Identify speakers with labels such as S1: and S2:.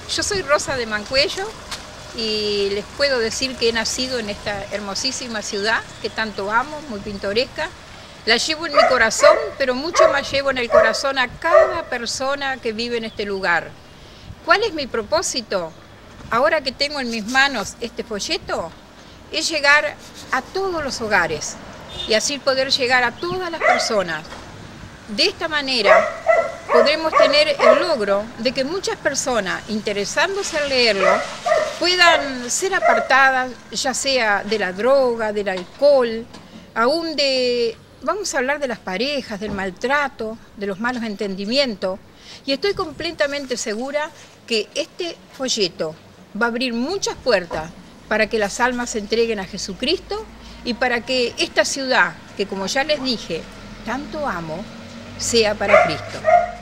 S1: Yo soy Rosa de Mancuello y les puedo decir que he nacido en esta hermosísima ciudad que tanto amo, muy pintoresca. La llevo en mi corazón, pero mucho más llevo en el corazón a cada persona que vive en este lugar. ¿Cuál es mi propósito? Ahora que tengo en mis manos este folleto, es llegar a todos los hogares y así poder llegar a todas las personas. De esta manera podremos tener el logro de que muchas personas, interesándose en leerlo, puedan ser apartadas, ya sea de la droga, del alcohol, aún de, vamos a hablar de las parejas, del maltrato, de los malos entendimientos. Y estoy completamente segura que este folleto va a abrir muchas puertas para que las almas se entreguen a Jesucristo y para que esta ciudad, que como ya les dije, tanto amo, sea para Cristo.